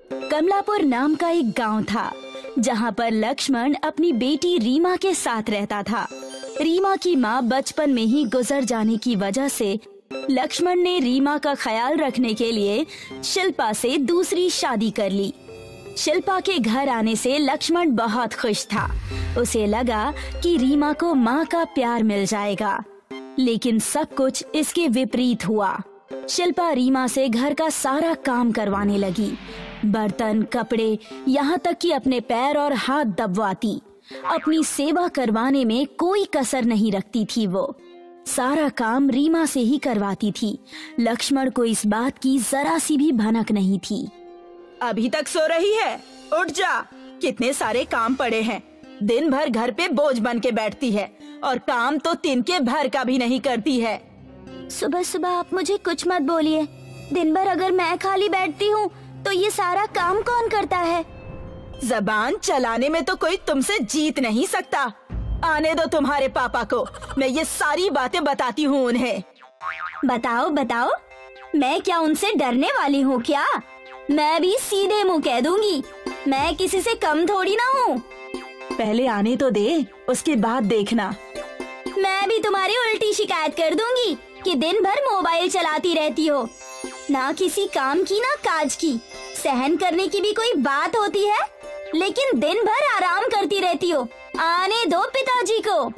कमलापुर नाम का एक गांव था जहां पर लक्ष्मण अपनी बेटी रीमा के साथ रहता था। रीमा की मां बचपन में ही गुजर जाने की वजह से लक्ष्मण ने रीमा का ख्याल रखने के लिए शिल्पा से दूसरी शादी कर ली। शिल्पा के घर आने से लक्ष्मण बहुत खुश था। उसे लगा कि रीमा को माँ का प्यार मिल जाएगा, लेकिन सब कुछ इसके विपरीत हुआ। शिल्पा रीमा से घर का सारा काम करवाने लगी, बर्तन, कपड़े, यहाँ तक कि अपने पैर और हाथ दबवाती। अपनी सेवा करवाने में कोई कसर नहीं रखती थी। वो सारा काम रीमा से ही करवाती थी। लक्ष्मण को इस बात की जरा सी भी भनक नहीं थी। अभी तक सो रही है? उठ जा, कितने सारे काम पड़े हैं। दिन भर घर पे बोझ बन के बैठती है और काम तो तिनके भर का भी नहीं करती है। सुबह सुबह आप मुझे कुछ मत बोलिए। दिन भर अगर मैं खाली बैठती हूँ तो ये सारा काम कौन करता है? जबान चलाने में तो कोई तुमसे जीत नहीं सकता। आने दो तुम्हारे पापा को, मैं ये सारी बातें बताती हूँ उन्हें। बताओ बताओ, मैं क्या उनसे डरने वाली हूँ क्या? मैं भी सीधे मुंह कह दूंगी, मैं किसी से कम थोड़ी ना हूँ। पहले आने तो दे, उसके बाद देखना। मैं भी तुम्हारी उल्टी शिकायत कर दूंगी कि दिन भर मोबाइल चलाती रहती हो। ना किसी काम की ना काज की, सहन करने की भी कोई बात होती है, लेकिन दिन भर आराम करती रहती हो। आने दो पिताजी को।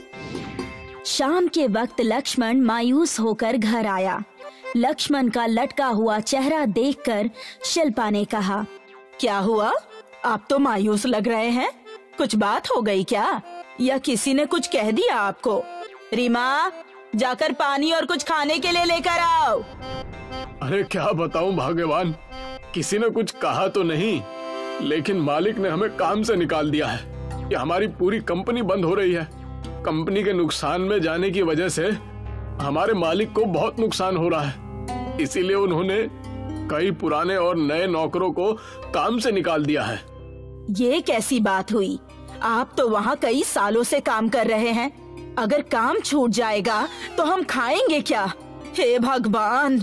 शाम के वक्त लक्ष्मण मायूस होकर घर आया। लक्ष्मण का लटका हुआ चेहरा देखकर शिल्पा ने कहा, क्या हुआ? आप तो मायूस लग रहे हैं। कुछ बात हो गई क्या, या किसी ने कुछ कह दिया आपको? रीमा, जाकर पानी और कुछ खाने के लिए लेकर आओ। अरे क्या बताऊं भाग्यवान, किसी ने कुछ कहा तो नहीं, लेकिन मालिक ने हमें काम से निकाल दिया है। ये हमारी पूरी कंपनी बंद हो रही है। कंपनी के नुकसान में जाने की वजह से हमारे मालिक को बहुत नुकसान हो रहा है। इसीलिए उन्होंने कई पुराने और नए नौकरों को काम से निकाल दिया है। ये कैसी बात हुई? आप तो वहाँ कई सालों से काम कर रहे हैं। अगर काम छूट जाएगा तो हम खाएंगे क्या? हे भगवान!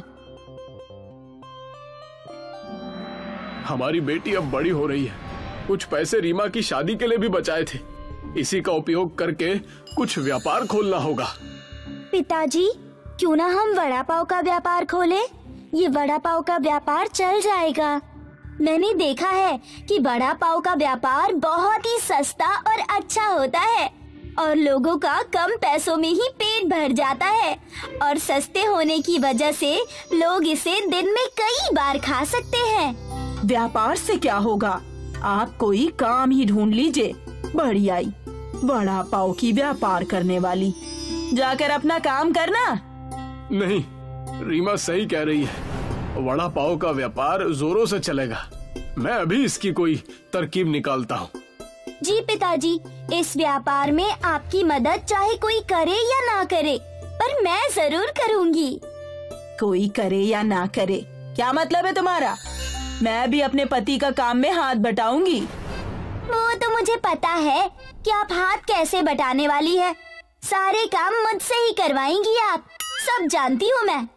हमारी बेटी अब बड़ी हो रही है। कुछ पैसे रीमा की शादी के लिए भी बचाए थे। इसी का उपयोग करके कुछ व्यापार खोलना होगा। पिताजी, क्यों ना हम वड़ा पाव का व्यापार खोलें? ये वड़ा पाव का व्यापार चल जाएगा। मैंने देखा है कि वड़ा पाव का व्यापार बहुत ही सस्ता और अच्छा होता है और लोगों का कम पैसों में ही पेट भर जाता है, और सस्ते होने की वजह से लोग इसे दिन में कई बार खा सकते हैं। व्यापार से क्या होगा? आप कोई काम ही ढूंढ लीजिए। बढ़िया आई, वड़ा पाव की व्यापार करने वाली। जाकर अपना काम करना। नहीं, रीमा सही कह रही है। वड़ा पाव का व्यापार जोरों से चलेगा। मैं अभी इसकी कोई तरकीब निकालता हूँ। जी पिताजी, इस व्यापार में आपकी मदद चाहे कोई करे या ना करे, पर मैं जरूर करूँगी। कोई करे या ना करे, क्या मतलब है तुम्हारा? मैं भी अपने पति का काम में हाथ बटाऊंगी। वो तो मुझे पता है कि आप हाथ कैसे बटाने वाली है। सारे काम मुझसे ही करवाएंगी आप, सब जानती हूँ मैं।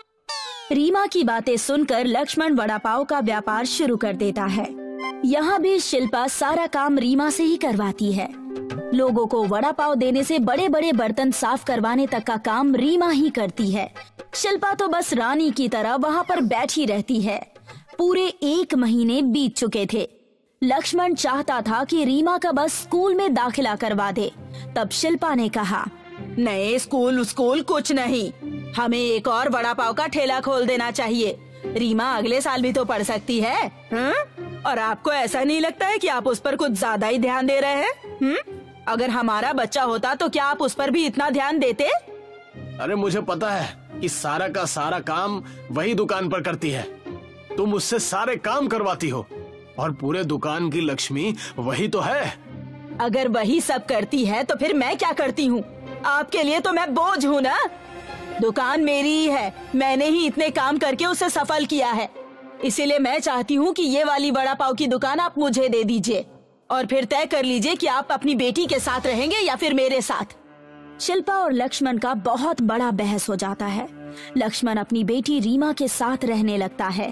रीमा की बातें सुनकर लक्ष्मण वड़ा पाव का व्यापार शुरू कर देता है। यहाँ भी शिल्पा सारा काम रीमा से ही करवाती है। लोगों को वड़ा पाव देने से बड़े बड़े बर्तन साफ करवाने तक का काम रीमा ही करती है। शिल्पा तो बस रानी की तरह वहाँ पर बैठी रहती है। पूरे 1 महीने बीत चुके थे। लक्ष्मण चाहता था कि रीमा का बस स्कूल में दाखिला करवा दे। तब शिल्पा ने कहा, नए स्कूल कुछ नहीं, हमें एक और वड़ा पाव का ठेला खोल देना चाहिए। रीमा अगले साल भी तो पढ़ सकती है। और आपको ऐसा नहीं लगता है कि आप उस पर कुछ ज्यादा ही ध्यान दे रहे हैं? अगर हमारा बच्चा होता तो क्या आप उस पर भी इतना ध्यान देते? अरे मुझे पता है कि सारा का सारा काम वही दुकान पर करती है। तुम उससे सारे काम करवाती हो और पूरे दुकान की लक्ष्मी वही तो है। अगर वही सब करती है तो फिर मैं क्या करती हूँ? आपके लिए तो मैं बोझ हूँ ना। दुकान मेरी ही है, मैंने ही इतने काम करके उसे सफल किया है। इसीलिए मैं चाहती हूँ कि ये वाली वड़ा पाव की दुकान आप मुझे दे दीजिए और फिर तय कर लीजिए कि आप अपनी बेटी के साथ रहेंगे या फिर मेरे साथ। शिल्पा और लक्ष्मण का बहुत बड़ा बहस हो जाता है। लक्ष्मण अपनी बेटी रीमा के साथ रहने लगता है।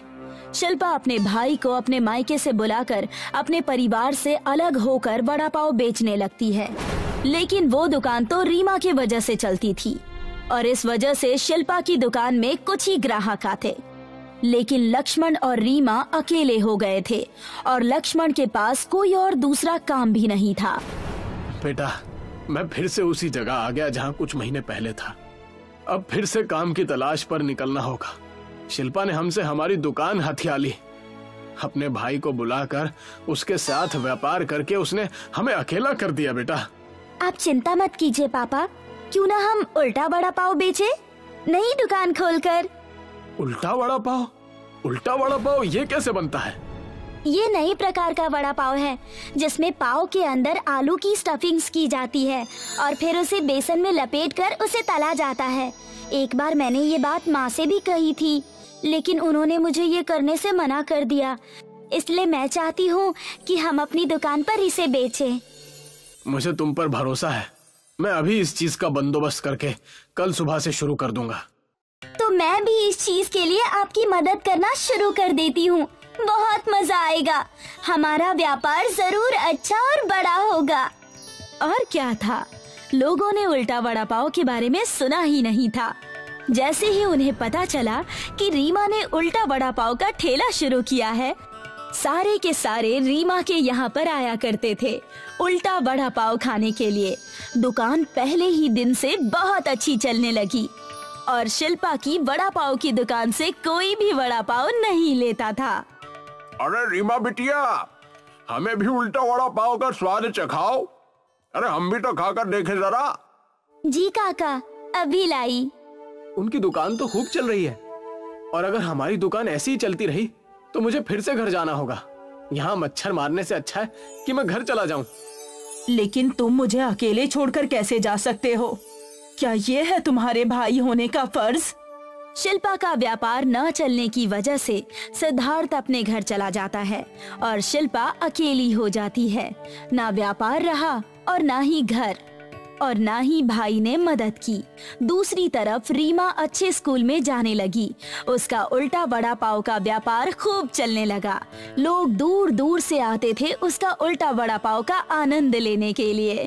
शिल्पा अपने भाई को अपने मायके से बुलाकर अपने परिवार से अलग होकर वड़ा पाव बेचने लगती है। लेकिन वो दुकान तो रीमा की वजह से चलती थी और इस वजह से शिल्पा की दुकान में कुछ ही ग्राहक आते। लेकिन लक्ष्मण और रीमा अकेले हो गए थे और लक्ष्मण के पास कोई और दूसरा काम भी नहीं था। बेटा, मैं फिर से उसी जगह आ गया जहाँ कुछ महीने पहले था। अब फिर से काम की तलाश पर निकलना होगा। शिल्पा ने हमसे हमारी दुकान हथिया ली। अपने भाई को बुलाकर उसके साथ व्यापार करके उसने हमें अकेला कर दिया। बेटा, आप चिंता मत कीजिए पापा, क्यों ना हम उल्टा वड़ा पाव बेचे नई दुकान खोलकर। उल्टा वड़ा पाव? उल्टा वड़ा पाव ये कैसे बनता है? ये नई प्रकार का वड़ा पाव है जिसमें पाव के अंदर आलू की स्टफिंग्स की जाती है और फिर उसे बेसन में लपेटकर उसे तला जाता है। एक बार मैंने ये बात माँ से भी कही थी, लेकिन उन्होंने मुझे ये करने से मना कर दिया। इसलिए मैं चाहती हूँ कि हम अपनी दुकान पर इसे बेचें। मुझे तुम पर भरोसा है। मैं अभी इस चीज का बंदोबस्त करके कल सुबह से शुरू कर दूंगा। तो मैं भी इस चीज के लिए आपकी मदद करना शुरू कर देती हूँ। बहुत मजा आएगा। हमारा व्यापार जरूर अच्छा और बड़ा होगा। और क्या था, लोगों ने उल्टा वड़ा पाव के बारे में सुना ही नहीं था। जैसे ही उन्हें पता चला कि रीमा ने उल्टा वड़ा पाव का ठेला शुरू किया है, सारे के सारे रीमा के यहाँ पर आया करते थे उल्टा वड़ा पाव खाने के लिए। दुकान पहले ही दिन से बहुत अच्छी चलने लगी और शिल्पा की वड़ा पाव की दुकान से कोई भी वड़ा पाव नहीं लेता था। अरे रीमा बिटिया, हमें भी उल्टा वड़ा पाव का स्वाद चखाओ। अरे हम भी तो खाकर देखें जरा। जी काका, अभी लाई। उनकी दुकान तो खूब चल रही है और अगर हमारी दुकान ऐसी ही चलती रही तो मुझे फिर से घर जाना होगा। यहाँ मच्छर मारने से अच्छा है कि मैं घर चला जाऊं। लेकिन तुम मुझे अकेले छोड़कर कैसे जा सकते हो? क्या ये है तुम्हारे भाई होने का फर्ज? शिल्पा का व्यापार न चलने की वजह से सिद्धार्थ अपने घर चला जाता है और शिल्पा अकेली हो जाती है। ना व्यापार रहा और ना ही घर और ना ही भाई ने मदद की। दूसरी तरफ रीमा अच्छे स्कूल में जाने लगी। उसका उल्टा वड़ा पाव का व्यापार खूब चलने लगा। लोग दूर दूर से आते थे उसका उल्टा वड़ा पाव का आनंद लेने के लिए।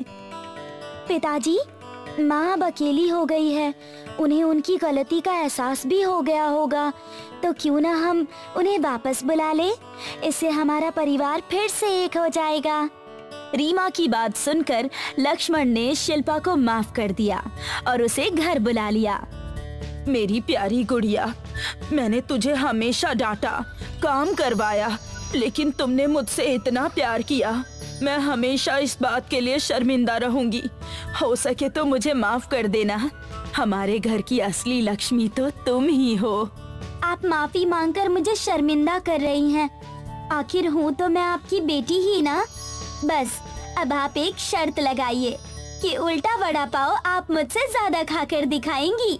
पिताजी, माँ अब अकेली हो गई है। उन्हें उनकी गलती का एहसास भी हो गया होगा, तो क्यों ना हम उन्हें वापस बुला ले। इससे हमारा परिवार फिर से एक हो जाएगा। रीमा की बात सुनकर लक्ष्मण ने शिल्पा को माफ कर दिया और उसे घर बुला लिया। मेरी प्यारी गुड़िया, मैंने तुझे हमेशा डांटा, काम करवाया, लेकिन तुमने मुझसे इतना प्यार किया। मैं हमेशा इस बात के लिए शर्मिंदा रहूंगी। हो सके तो मुझे माफ कर देना। हमारे घर की असली लक्ष्मी तो तुम ही हो। आप माफी मांगकर मुझे शर्मिंदा कर रही हैं। आखिर हूँ तो मैं आपकी बेटी ही ना। बस अब आप एक शर्त लगाइए कि उल्टा वड़ा पाव आप मुझसे ज्यादा खाकर दिखाएंगी।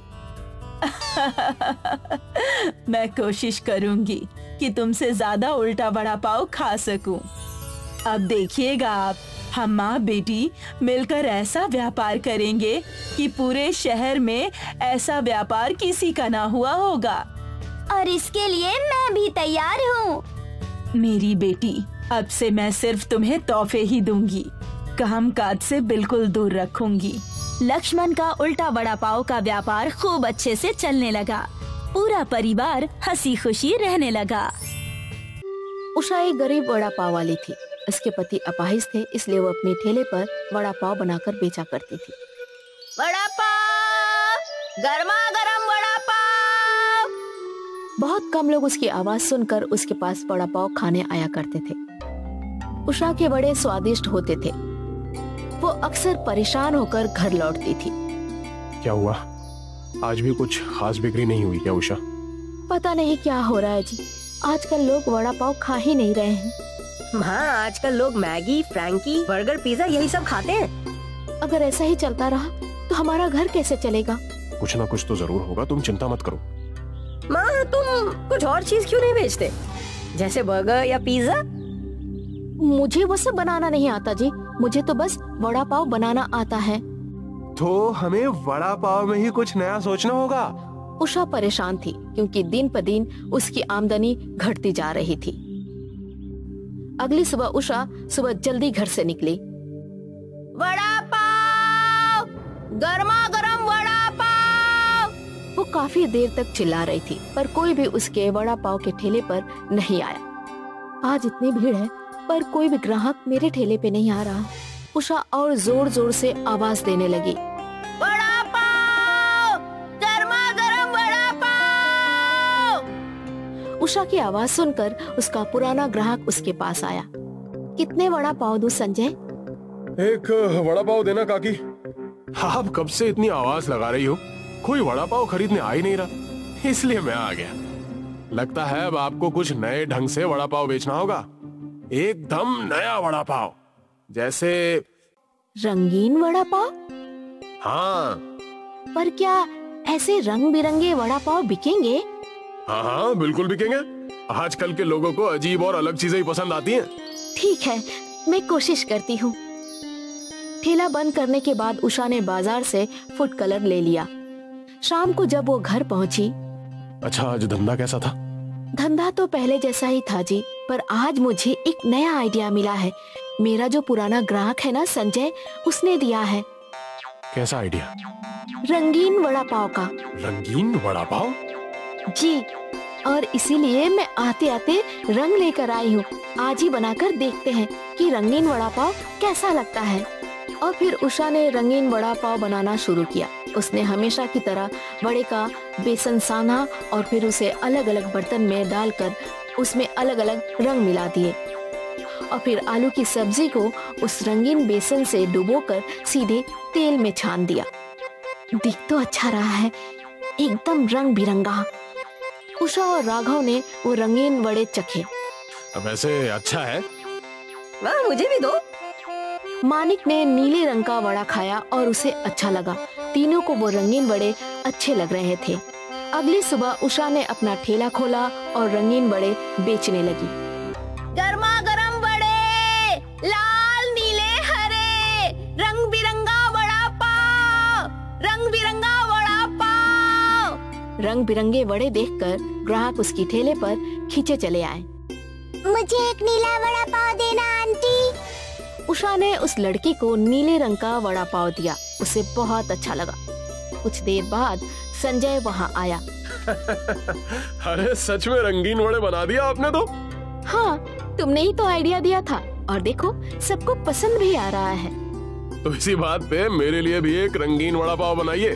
मैं कोशिश करूंगी कि तुमसे ज्यादा उल्टा वड़ा पाव खा सकूं। अब देखिएगा आप, हम माँ बेटी मिलकर ऐसा व्यापार करेंगे कि पूरे शहर में ऐसा व्यापार किसी का ना हुआ होगा। और इसके लिए मैं भी तैयार हूँ। मेरी बेटी, अब से मैं सिर्फ तुम्हें तोहफे ही दूंगी, काम काज से बिल्कुल दूर रखूंगी। लक्ष्मण का उल्टा वड़ा पाव का व्यापार खूब अच्छे से चलने लगा। पूरा परिवार हंसी खुशी रहने लगा। उषा एक गरीब वड़ा पाव वाली थी। उसके पति अपाहिज थे, इसलिए वो अपने ठेले पर वड़ा पाव बनाकर बेचा करती थी। वड़ा पाव, गर्मा गर्म वड़ा पाव। बहुत कम लोग उसकी आवाज सुनकर उसके पास वड़ा पाव खाने आया करते थे। उषा के बड़े स्वादिष्ट होते थे। वो अक्सर परेशान होकर घर लौटती थी। क्या हुआ? आज भी कुछ खास बिक्री नहीं हुई क्या उषा? पता नहीं क्या हो रहा है जी, आजकल लोग वड़ा पाव खा ही नहीं रहे हैं। हाँ, आजकल लोग मैगी, फ्रैंकी, बर्गर, पिज्जा यही सब खाते हैं। अगर ऐसा ही चलता रहा तो हमारा घर कैसे चलेगा? कुछ ना कुछ तो जरूर होगा, तुम चिंता मत करो। माँ, तुम कुछ और चीज क्यों नहीं बेचते, जैसे बर्गर या पिज्जा? मुझे वो सब बनाना नहीं आता जी, मुझे तो बस वड़ा पाव बनाना आता है। तो हमें वड़ा पाव में ही कुछ नया सोचना होगा। उषा परेशान थी क्योंकि दिन पर दिन उसकी आमदनी घटती जा रही थी। अगली सुबह उषा सुबह जल्दी घर से निकली। वड़ा पाव, गर्मा गर्म वड़ा पाव। वो काफी देर तक चिल्ला रही थी पर कोई भी उसके वड़ा पाव के ठेले पर नहीं आया। आज इतनी भीड़ है पर कोई भी ग्राहक मेरे ठेले पे नहीं आ रहा। उषा और जोर जोर से आवाज देने लगी, वड़ा पाव, गर्मा गर्म वड़ा पाव। उषा की आवाज सुनकर उसका पुराना ग्राहक उसके पास आया। कितने वड़ा पाव दूं संजय? एक वड़ा पाव देना काकी। आप कब से इतनी आवाज लगा रही हो? कोई वड़ा पाव खरीदने आ ही नहीं रहा, इसलिए मैं आ गया। लगता है अब आपको कुछ नए ढंग से वड़ा पाव बेचना होगा। एकदम नया वड़ा पाव, जैसे रंगीन वड़ा पाव। हाँ पर क्या ऐसे रंग बिरंगे वड़ा पाव बिकेंगे? हाँ हाँ बिल्कुल बिकेंगे। आजकल के लोगों को अजीब और अलग चीजें ही पसंद आती हैं। ठीक है, मैं कोशिश करती हूँ। ठेला बंद करने के बाद उषा ने बाजार से फूड कलर ले लिया। शाम को जब वो घर पहुंची। अच्छा, आज धंधा कैसा था? धंधा तो पहले जैसा ही था जी, पर आज मुझे एक नया आइडिया मिला है। मेरा जो पुराना ग्राहक है ना संजय, उसने दिया है। कैसा आइडिया? रंगीन वड़ा पाव का। रंगीन वड़ा पाव? जी, और इसीलिए मैं आते आते रंग लेकर आई हूँ। आज ही बनाकर देखते हैं कि रंगीन वड़ा पाव कैसा लगता है। और फिर उषा ने रंगीन वड़ा पाव बनाना शुरू किया। उसने हमेशा की तरह वड़े का बेसन साना और फिर उसे अलग अलग बर्तन में डालकर उसमें अलग अलग रंग मिला दिए और फिर आलू की सब्जी को उस रंगीन बेसन से डुबोकर सीधे तेल में छान दिया। दिख तो अच्छा रहा है, एकदम रंग बिरंगा। उषा और राघव ने वो रंगीन वड़े चखे। अब ऐसे अच्छा है? वाह, मुझे भी दो। मानिक ने नीले रंग का वड़ा खाया और उसे अच्छा लगा। तीनों को वो रंगीन वड़े अच्छे लग रहे थे। अगली सुबह उषा ने अपना ठेला खोला और रंगीन वड़े बेचने लगी। गर्मा गर्म वड़े, लाल नीले हरे, रंग बिरंगा वड़ा पाव, रंग बिरंगा वड़ा पाव। रंग बिरंगे वड़े देखकर ग्राहक उसकी ठेले पर खींचे चले आए। मुझे एक नीला वड़ा पाव देना आंटी। उषा ने उस लड़की को नीले रंग का वड़ा पाव दिया। उसे बहुत अच्छा लगा। कुछ देर बाद संजय वहाँ आया। अरे सच में रंगीन वड़े बना दिया आपने तो? हाँ, तुमने ही तो आइडिया दिया था और देखो सबको पसंद भी आ रहा है। तो इसी बात पे मेरे लिए भी एक रंगीन वड़ा पाव बनाइए।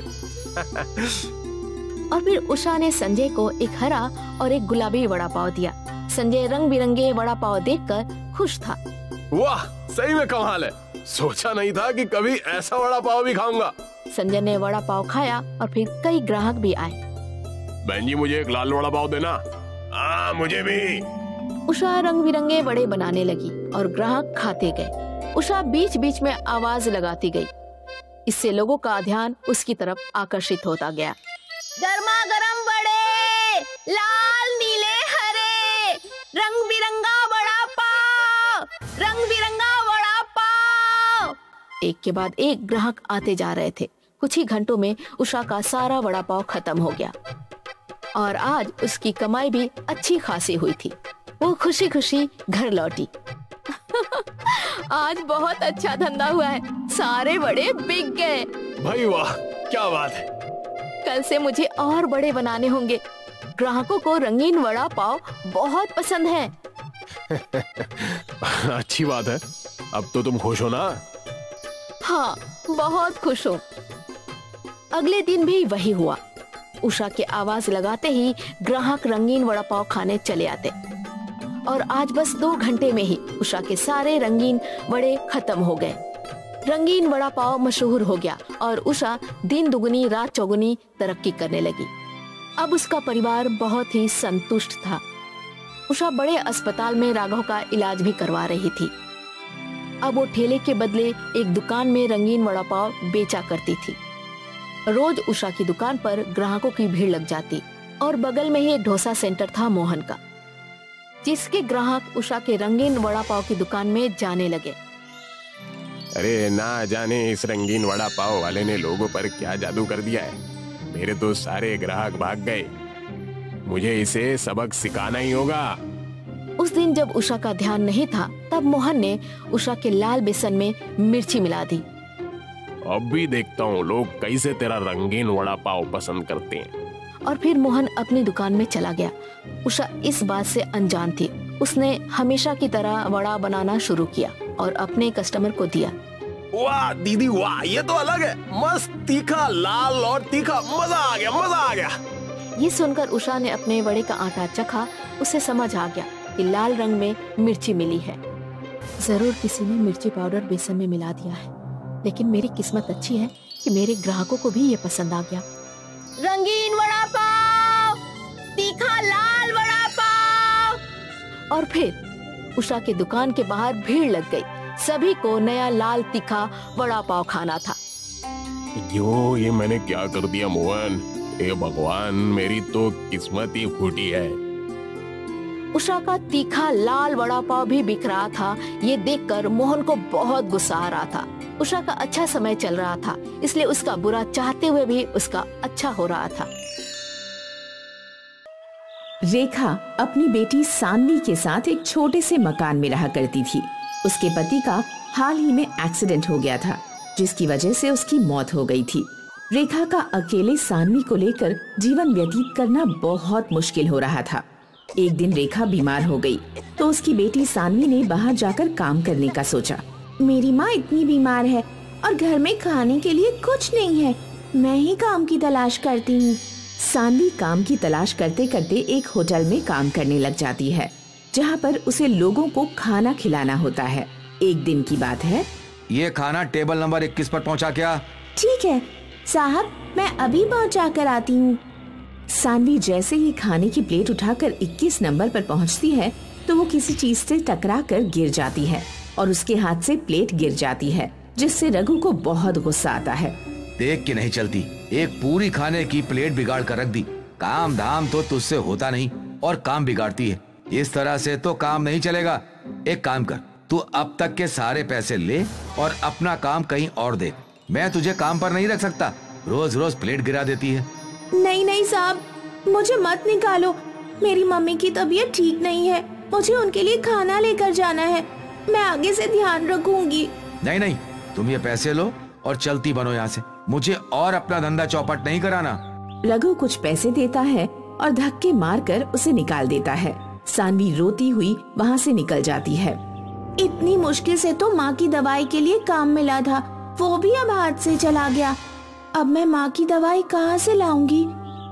और फिर उषा ने संजय को एक हरा और एक गुलाबी वड़ा पाव दिया। संजय रंग बिरंगे वड़ा पाव देखकर खुश था। वाह, सही में कमाल है। सोचा नहीं था कि कभी ऐसा वड़ा पाव भी खाऊंगा। संजय ने वड़ा पाव खाया और फिर कई ग्राहक भी आए। बहन जी, मुझे एक लाल वड़ा पाव देना। मुझे भी। उषा रंग बिरंगे वड़े बनाने लगी और ग्राहक खाते गए। उषा बीच बीच में आवाज लगाती गई। इससे लोगों का ध्यान उसकी तरफ आकर्षित होता गया। गर्मा गर्म वड़े, लाल नीले हरे, रंग बिरंगा वड़ा पाव, रंग बिरंगा वड़ा पाव। एक के बाद एक ग्राहक आते जा रहे थे। कुछ ही घंटों में उषा का सारा वड़ा पाव खत्म हो गया और आज उसकी कमाई भी अच्छी खासी हुई थी। वो खुशी खुशी घर लौटी। आज बहुत अच्छा धंधा हुआ है, सारे वड़े बिक गए। भाई वाह, क्या बात है। कल से मुझे और बड़े बनाने होंगे। ग्राहकों को रंगीन वड़ा पाव बहुत पसंद है। अच्छी बात है। अब तो तुम खुश हो ना? हाँ, बहुत खुश हूँ। अगले दिन भी वही हुआ। उषा के आवाज लगाते ही ग्राहक रंगीन वड़ा पाव खाने चले आते और आज बस 2 घंटे में ही उषा के सारे रंगीन वड़े खत्म हो गए। रंगीन वड़ा पाव मशहूर हो गया और उषा दिन दुगनी रात चौगुनी तरक्की करने लगी। अब उसका परिवार बहुत ही संतुष्ट था। उषा बड़े अस्पताल में राघव का इलाज भी करवा रही थी। अब वो ठेले के बदले एक दुकान में रंगीन वड़ा पाव बेचा करती थी। रोज उषा की दुकान पर ग्राहकों की भीड़ लग जाती और बगल में ही एक डोसा सेंटर था मोहन का, जिसके ग्राहक उषा के रंगीन वड़ा पाव की दुकान में जाने लगे। अरे ना जाने इस रंगीन वड़ा पाव वाले ने लोगों पर क्या जादू कर दिया है। मेरे तो सारे ग्राहक भाग गए। मुझे इसे सबक सिखाना ही होगा। उस दिन जब उषा का ध्यान नहीं था, तब मोहन ने उषा के लाल बेसन में मिर्ची मिला दी। अब भी देखता हूँ लोग कैसे तेरा रंगीन वड़ा पाव पसंद करते हैं। और फिर मोहन अपनी दुकान में चला गया। उषा इस बात से अनजान थी। उसने हमेशा की तरह वड़ा बनाना शुरू किया और अपने कस्टमर को दिया। वाह दीदी वाह, ये तो अलग है, मस्त तीखा, लाल और तीखा, मजा आ गया, मजा आ गया। ये सुनकर उषा ने अपने वड़े का आटा चखा। उसे समझ आ गया कि लाल रंग में मिर्ची मिली है। जरूर किसी ने मिर्ची पाउडर बेसन में मिला दिया है, लेकिन मेरी किस्मत अच्छी है कि मेरे ग्राहकों को भी ये पसंद आ गया। रंगीन वड़ा पाव, तीखा लाल वड़ा पाव। और फिर उषा के दुकान के बाहर भीड़ लग गई। सभी को नया लाल तीखा वड़ा पाव खाना था। ये मैंने क्या कर दिया मोहन? हे भगवान, मेरी तो किस्मत ही फूटी है। उषा का तीखा लाल वड़ा पाव भी बिक रहा था। ये देखकर मोहन को बहुत गुस्सा आ रहा था। उषा का अच्छा समय चल रहा था, इसलिए उसका बुरा चाहते हुए भी उसका अच्छा हो रहा था। रेखा अपनी बेटी सान्वी के साथ एक छोटे से मकान में रहा करती थी। उसके पति का हाल ही में एक्सीडेंट हो गया था, जिसकी वजह से उसकी मौत हो गई थी। रेखा का अकेले सान्वी को लेकर जीवन व्यतीत करना बहुत मुश्किल हो रहा था। एक दिन रेखा बीमार हो गई तो उसकी बेटी सान्वी ने बाहर जाकर काम करने का सोचा। मेरी माँ इतनी बीमार है और घर में खाने के लिए कुछ नहीं है, मैं ही काम की तलाश करती हूँ। सान्वी काम की तलाश करते करते एक होटल में काम करने लग जाती है, जहाँ पर उसे लोगों को खाना खिलाना होता है। एक दिन की बात है। ये खाना टेबल नंबर 21 पर पहुँचा क्या? ठीक है साहब, मैं अभी पहुँचा कर आती हूँ। सान्वी जैसे ही खाने की प्लेट उठाकर 21 नंबर पर पहुँचती है तो वो किसी चीज से टकरा कर गिर जाती है और उसके हाथ से प्लेट गिर जाती है, जिससे रघु को बहुत गुस्सा आता है। देख के नहीं चलती, एक पूरी खाने की प्लेट बिगाड़ कर रख दी। काम धाम तो तुझसे होता नहीं और काम बिगाड़ती है। इस तरह से तो काम नहीं चलेगा। एक काम कर, तू अब तक के सारे पैसे ले और अपना काम कहीं और देख। मैं तुझे काम पर नहीं रख सकता, रोज रोज प्लेट गिरा देती है। नहीं नहीं साहब, मुझे मत निकालो। मेरी मम्मी की तबीयत ठीक नहीं है, मुझे उनके लिए खाना लेकर जाना है। मैं आगे से ध्यान रखूंगी। नहीं नहीं, तुम ये पैसे लो और चलती बनो यहाँ से। मुझे और अपना धंधा चौपट नहीं कराना। रघु कुछ पैसे देता है और धक्के मारकर उसे निकाल देता है। सान्वी रोती हुई वहाँ से निकल जाती है। इतनी मुश्किल से तो माँ की दवाई के लिए काम मिला था, वो भी अब हाथ से चला गया। अब मैं माँ की दवाई कहाँ से लाऊंगी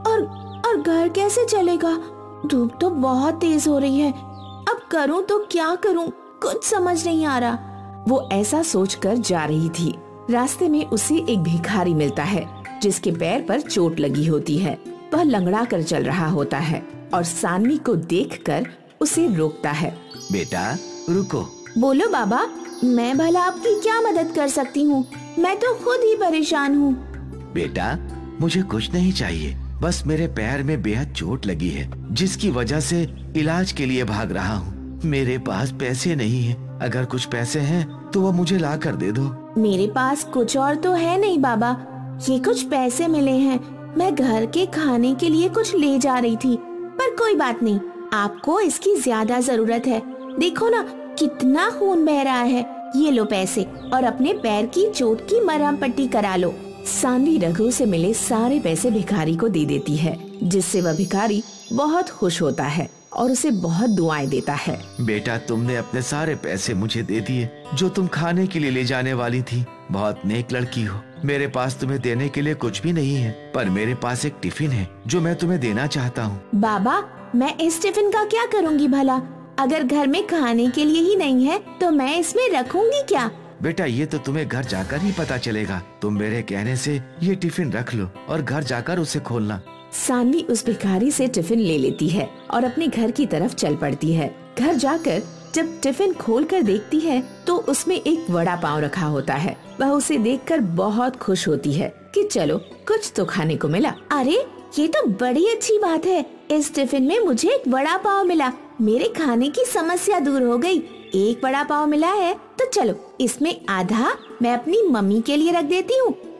और घर कैसे चलेगा? धूप तो बहुत तेज हो रही है, अब करूँ तो क्या करूँ, कुछ समझ नहीं आ रहा। वो ऐसा सोचकर जा रही थी। रास्ते में उसे एक भिखारी मिलता है, जिसके पैर पर चोट लगी होती है। वह लंगड़ा कर चल रहा होता है और सान्वी को देखकर उसे रोकता है। बेटा रुको। बोलो बाबा, मैं भला आपकी क्या मदद कर सकती हूँ? मैं तो खुद ही परेशान हूँ। बेटा मुझे कुछ नहीं चाहिए, बस मेरे पैर में बेहद चोट लगी है, जिसकी वजह से इलाज के लिए भाग रहा हूँ। मेरे पास पैसे नहीं है, अगर कुछ पैसे हैं तो वो मुझे ला कर दे दो। मेरे पास कुछ और तो है नहीं बाबा, ये कुछ पैसे मिले हैं, मैं घर के खाने के लिए कुछ ले जा रही थी, पर कोई बात नहीं, आपको इसकी ज्यादा जरूरत है। देखो ना कितना खून बह रहा है। ये लो पैसे और अपने पैर की चोट की मरहम पट्टी करा लो। सान्वी रघु से मिले सारे पैसे भिखारी को दे देती है, जिससे वह भिखारी बहुत खुश होता है और उसे बहुत दुआएं देता है। बेटा तुमने अपने सारे पैसे मुझे दे दिए जो तुम खाने के लिए ले जाने वाली थी। बहुत नेक लड़की हो। मेरे पास तुम्हें देने के लिए कुछ भी नहीं है, पर मेरे पास एक टिफिन है जो मैं तुम्हें देना चाहता हूँ। बाबा मैं इस टिफिन का क्या करूँगी भला? अगर घर में खाने के लिए ही नहीं है तो मैं इसमें रखूंगी क्या? बेटा ये तो तुम्हें घर जाकर ही पता चलेगा। तुम मेरे कहने से ये टिफिन रख लो और घर जाकर उसे खोलना। सान्वी उस भिखारी से टिफिन ले लेती है और अपने घर की तरफ चल पड़ती है। घर जाकर जब टिफिन खोलकर देखती है तो उसमें एक वड़ा पाव रखा होता है। वह उसे देखकर बहुत खुश होती है कि चलो कुछ तो खाने को मिला। अरे ये तो बड़ी अच्छी बात है, इस टिफिन में मुझे एक वड़ा पाव मिला, मेरे खाने की समस्या दूर हो गई। एक वड़ा पाव मिला है तो चलो इसमें आधा मैं अपनी मम्मी के लिए रख देती हूँ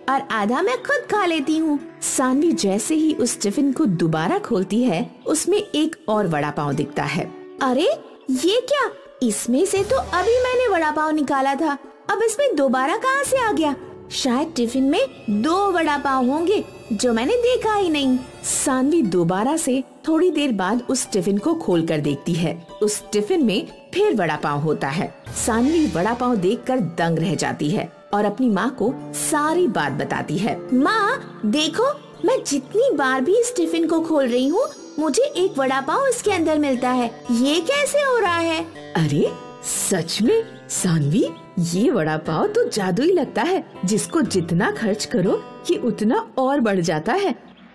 और आधा मैं खुद खा लेती हूँ। सानवी जैसे ही उस टिफिन को दोबारा खोलती है, उसमें एक और वड़ा पाव दिखता है। अरे ये क्या? इसमें से तो अभी मैंने वड़ा पाव निकाला था, अब इसमें दोबारा कहाँ से आ गया? शायद टिफिन में 2 वड़ा पाव होंगे जो मैंने देखा ही नहीं। सानवी दोबारा से थोड़ी देर बाद उस टिफिन को खोलकर देखती है। उस टिफिन में फिर वड़ा पाव होता है। सानवी वड़ा पाव देखकर दंग रह जाती है और अपनी माँ को सारी बात बताती है। माँ देखो, मैं जितनी बार भी इस टिफिन को खोल रही हूँ, मुझे एक वड़ा पाव इसके अंदर मिलता है। ये कैसे हो रहा है? अरे सच में सानवी, ये वड़ा पाव तो जादुई लगता है। जिसको जितना खर्च करो ये उतना और बढ़ जाता है।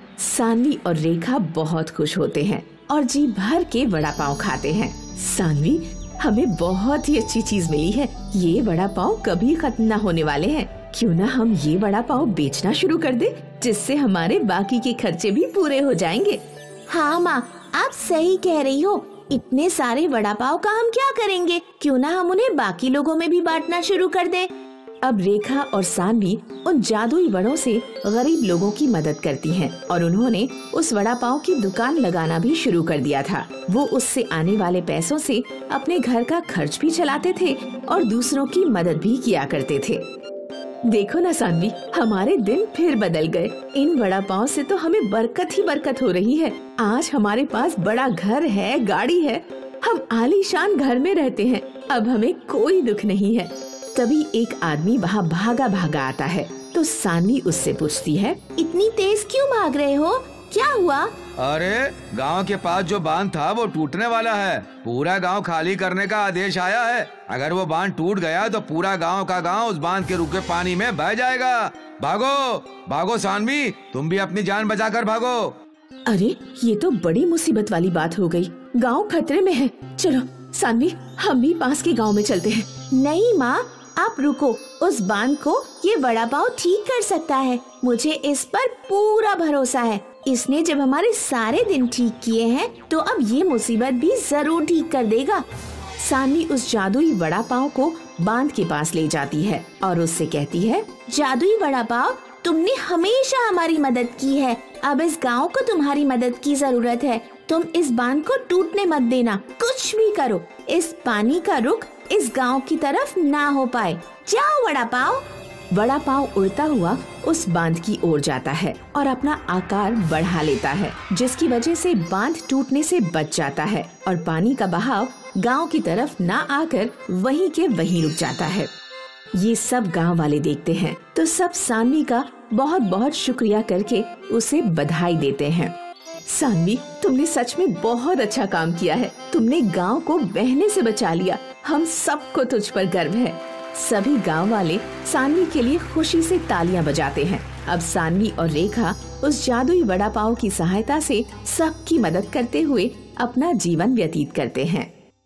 सानवी और रेखा बहुत खुश होते हैं और जी भर के वड़ा पाव खाते हैं। सानवी, हमें बहुत ही अच्छी चीज मिली है। ये वड़ा पाव कभी खत्म ना होने वाले हैं। क्यों ना हम ये वड़ा पाव बेचना शुरू कर दे, जिससे हमारे बाकी के खर्चे भी पूरे हो जाएंगे। हाँ माँ, आप सही कह रही हो। इतने सारे वड़ा पाव का हम क्या करेंगे? क्यों ना हम उन्हें बाकी लोगों में भी बांटना शुरू कर दें। अब रेखा और सानवी उन जादुई वड़ों से गरीब लोगों की मदद करती हैं और उन्होंने उस वड़ा पाव की दुकान लगाना भी शुरू कर दिया था। वो उससे आने वाले पैसों से अपने घर का खर्च भी चलाते थे और दूसरों की मदद भी किया करते थे। देखो ना सानवी, हमारे दिन फिर बदल गए। इन वड़ा पाव से तो हमें बरकत ही बरकत हो रही है। आज हमारे पास बड़ा घर है, गाड़ी है, हम आलीशान घर में रहते हैं। अब हमें कोई दुख नहीं है। तभी एक आदमी वहाँ भागा भागा आता है तो सानवी उससे पूछती है, इतनी तेज क्यों भाग रहे हो? क्या हुआ? अरे गांव के पास जो बांध था वो टूटने वाला है। पूरा गांव खाली करने का आदेश आया है। अगर वो बांध टूट गया तो पूरा गांव का गांव उस बांध के रुके पानी में बह जाएगा। भागो भागो सानवी, तुम भी अपनी जान बचाकर भागो। अरे ये तो बड़ी मुसीबत वाली बात हो गई। गांव खतरे में है। चलो सानवी, हम भी पास के गांव में चलते हैं। नहीं माँ, आप रुको। उस बांध को ये वड़ा पाव ठीक कर सकता है। मुझे इस पर पूरा भरोसा है। इसने जब हमारे सारे दिन ठीक किए हैं तो अब ये मुसीबत भी जरूर ठीक कर देगा। सानवी उस जादुई वड़ा पाव को बांध के पास ले जाती है और उससे कहती है, जादुई वड़ा पाव, तुमने हमेशा हमारी मदद की है। अब इस गांव को तुम्हारी मदद की जरूरत है। तुम इस बांध को टूटने मत देना। कुछ भी करो, इस पानी का रुख इस गांव की तरफ ना हो पाए। जाओ वड़ा पाव। वड़ा पाव उड़ता हुआ उस बांध की ओर जाता है और अपना आकार बढ़ा लेता है, जिसकी वजह से बांध टूटने से बच जाता है और पानी का बहाव गांव की तरफ ना आकर वहीं के वहीं रुक जाता है। ये सब गांव वाले देखते हैं तो सब सानवी का बहुत बहुत शुक्रिया करके उसे बधाई देते हैं। सानवी, तुमने सच में बहुत अच्छा काम किया है। तुमने गांव को बहने से बचा लिया। हम सबको तुझ पर गर्व है। सभी गांव वाले सानवी के लिए खुशी से तालियां बजाते हैं। अब सानवी और रेखा उस जादुई वड़ा पाव की सहायता से सबकी मदद करते हुए अपना जीवन व्यतीत करते हैं।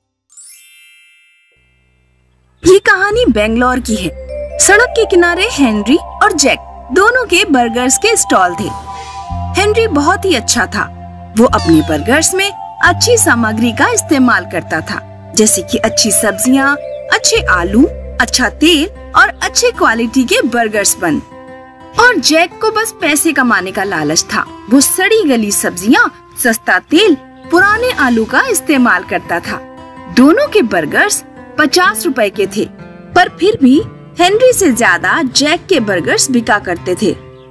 ये कहानी बेंगलोर की है। सड़क के किनारे हेनरी और जैक दोनों के बर्गर्स के स्टॉल थे। हेनरी बहुत ही अच्छा था। वो अपने बर्गर्स में अच्छी सामग्री का इस्तेमाल करता था, जैसे कि अच्छी सब्जियां, अच्छे आलू, अच्छा तेल और अच्छे क्वालिटी के बर्गर्स बन। और जैक को बस पैसे कमाने का लालच था। वो सड़ी गली सब्जियां, सस्ता तेल, पुराने आलू का इस्तेमाल करता था। दोनों के बर्गर्स 50 रुपए के थे, पर फिर भी हेनरी से ज्यादा जैक के बर्गर्स बिका करते थे।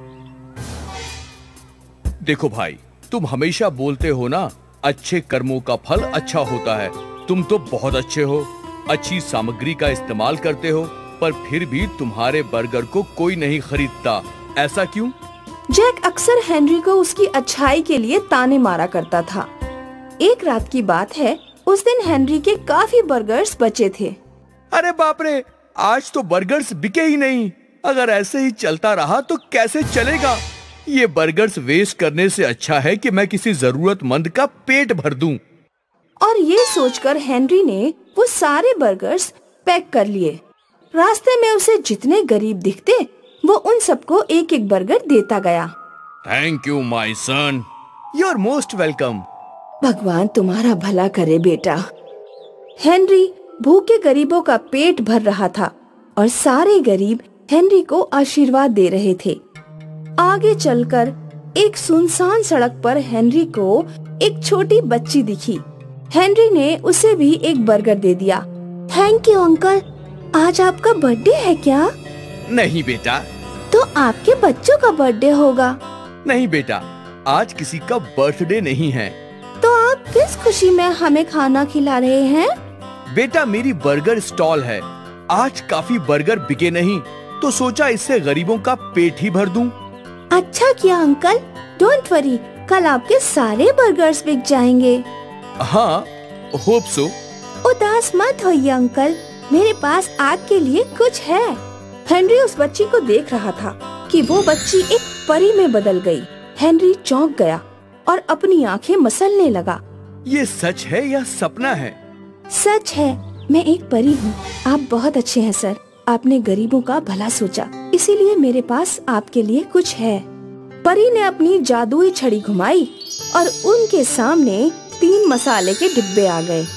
देखो भाई, तुम हमेशा बोलते हो ना, अच्छे कर्मों का फल अच्छा होता है। तुम तो बहुत अच्छे हो, अच्छी सामग्री का इस्तेमाल करते हो, पर फिर भी तुम्हारे बर्गर को कोई नहीं खरीदता। ऐसा क्यों? जैक अक्सर हेनरी को उसकी अच्छाई के लिए ताने मारा करता था। एक रात की बात है, उस दिन हेनरी के काफी बर्गर्स बचे थे। अरे बाप रे, आज तो बर्गर्स बिके ही नहीं। अगर ऐसे ही चलता रहा तो कैसे चलेगा? ये बर्गर्स वेस्ट करने से अच्छा है कि मैं किसी जरूरतमंद का पेट भर दूं। और ये सोचकर हेनरी ने वो सारे बर्गर्स पैक कर लिए। रास्ते में उसे जितने गरीब दिखते वो उन सबको एक एक बर्गर देता गया। Thank you my son, you are most welcome. भगवान तुम्हारा भला करे बेटा। हेनरी भूखे गरीबों का पेट भर रहा था और सारे गरीब हेनरी को आशीर्वाद दे रहे थे। आगे चलकर एक सुनसान सड़क पर हेनरी को एक छोटी बच्ची दिखी। हेनरी ने उसे भी एक बर्गर दे दिया। Thank you uncle. आज आपका बर्थडे है क्या? नहीं बेटा। तो आपके बच्चों का बर्थडे होगा। नहीं बेटा, आज किसी का बर्थडे नहीं है। तो आप किस खुशी में हमें खाना खिला रहे हैं? बेटा, मेरी बर्गर स्टॉल है। आज काफी बर्गर बिके नहीं, तो सोचा इससे गरीबों का पेट ही भर दूं। अच्छा किया अंकल। डोंट वरी, कल आपके सारे बर्गर्स बिक जाएंगे। हाँ, होप सो। उदास मत होइए अंकल, मेरे पास आपके लिए कुछ है। हेनरी उस बच्ची को देख रहा था कि वो बच्ची एक परी में बदल गई। हेनरी चौंक गया और अपनी आंखें मसलने लगा। ये सच है या सपना है? सच है, मैं एक परी हूँ। आप बहुत अच्छे हैं सर। आपने गरीबों का भला सोचा, इसीलिए मेरे पास आपके लिए कुछ है। परी ने अपनी जादुई छड़ी घुमाई और उनके सामने 3 मसाले के डिब्बे आ गए।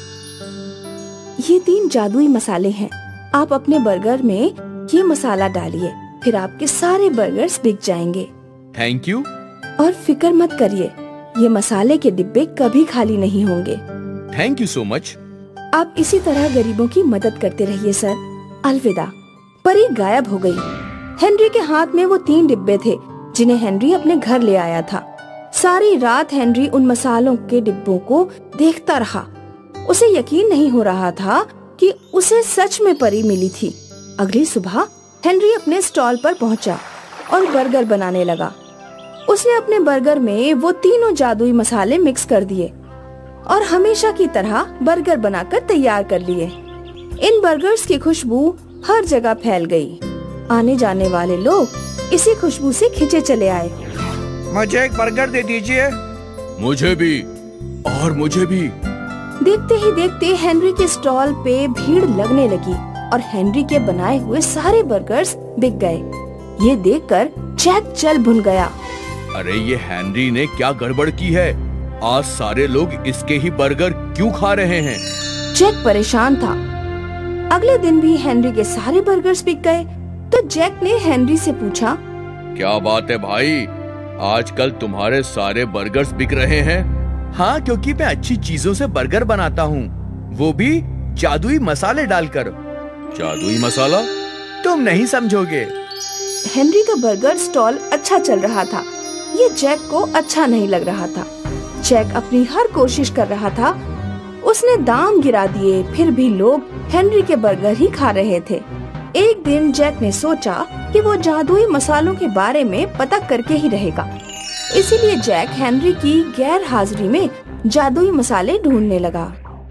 ये 3 जादुई मसाले हैं। आप अपने बर्गर में ये मसाला डालिए, फिर आपके सारे बर्गर्स बिक जाएंगे। Thank you. और फिक्र मत करिए, ये मसाले के डिब्बे कभी खाली नहीं होंगे। Thank you so much. आप इसी तरह गरीबों की मदद करते रहिए सर। अलविदा। परी गायब हो गई। हेनरी के हाथ में वो 3 डिब्बे थे जिन्हें हेनरी अपने घर ले आया था। सारी रात हेनरी उन मसालों के डिब्बों को देखता रहा। उसे यकीन नहीं हो रहा था कि उसे सच में परी मिली थी। अगली सुबह हेनरी अपने स्टॉल पर पहुंचा और बर्गर बनाने लगा। उसने अपने बर्गर में वो तीनों जादुई मसाले मिक्स कर दिए और हमेशा की तरह बर्गर बनाकर तैयार कर लिए। इन बर्गर्स की खुशबू हर जगह फैल गई। आने जाने वाले लोग इसी खुशबू से खिंचे चले आए। मुझे एक बर्गर दे दीजिए। मुझे भी, और मुझे भी। देखते ही देखते हेनरी के स्टॉल पे भीड़ लगने लगी और हेनरी के बनाए हुए सारे बर्गर्स बिक गए। ये देखकर जैक चल भुन गया। अरे ये हेनरी ने क्या गड़बड़ की है? आज सारे लोग इसके ही बर्गर क्यों खा रहे हैं? जैक परेशान था। अगले दिन भी हेनरी के सारे बर्गर्स बिक गए। तो जैक ने हेनरी से पूछा, क्या बात है भाई, आजकल तुम्हारे सारे बर्गर्स बिक रहे हैं? हाँ, क्योंकि मैं अच्छी चीजों से बर्गर बनाता हूँ, वो भी जादुई मसाले डालकर। जादुई मसाला? तुम नहीं समझोगे। हेनरी का बर्गर स्टॉल अच्छा चल रहा था। ये जैक को अच्छा नहीं लग रहा था। जैक अपनी हर कोशिश कर रहा था। उसने दाम गिरा दिए, फिर भी लोग हेनरी के बर्गर ही खा रहे थे। एक दिन जैक ने सोचा कि वो जादुई मसालों के बारे में पता करके ही रहेगा। इसीलिए जैक हेनरी की गैर हाजिरी में जादुई मसाले ढूंढने लगा।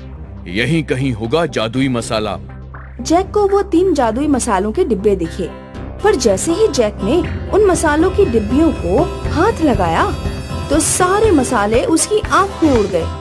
यहीं कहीं होगा जादुई मसाला। जैक को वो 3 जादुई मसालों के डिब्बे दिखे, पर जैसे ही जैक ने उन मसालों की डिब्बियों को हाथ लगाया तो सारे मसाले उसकी आंख में उड़ गए।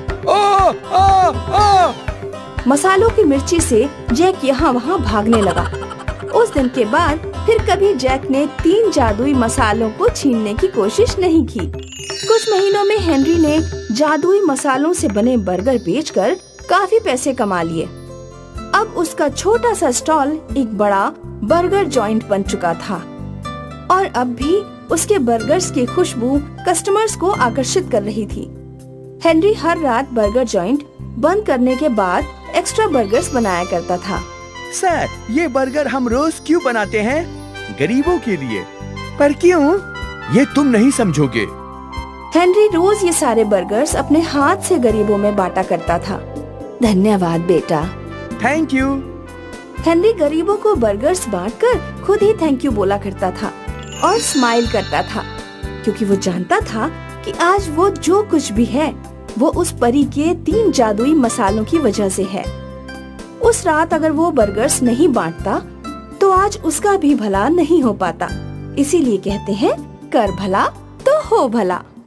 मसालों की मिर्ची से जैक यहाँ वहाँ भागने लगा। उस दिन के बाद फिर कभी जैक ने 3 जादुई मसालों को छीनने की कोशिश नहीं की। कुछ महीनों में हेनरी ने जादुई मसालों से बने बर्गर बेचकर काफी पैसे कमा लिए। अब उसका छोटा सा स्टॉल एक बड़ा बर्गर जॉइंट बन चुका था और अब भी उसके बर्गर्स की खुशबू कस्टमर्स को आकर्षित कर रही थी। हेनरी हर रात बर्गर जॉइंट बंद करने के बाद एक्स्ट्रा बर्गर्स बनाया करता था। सर, ये बर्गर हम रोज क्यों बनाते हैं? गरीबों के लिए। पर क्यों? ये तुम नहीं समझोगे। हेनरी रोज ये सारे बर्गर्स अपने हाथ से गरीबों में बांटा करता था। धन्यवाद बेटा। Thank you. हेनरी गरीबों को बर्गर्स बांटकर खुद ही थैंक यू बोला करता था और स्माइल करता था, क्योंकि वो जानता था कि आज वो जो कुछ भी है वो उस परी के 3 जादुई मसालों की वजह से है। उस रात अगर वो बर्गर्स नहीं बांटता तो आज उसका भी भला नहीं हो पाता। इसीलिए कहते हैं, कर भला तो हो भला।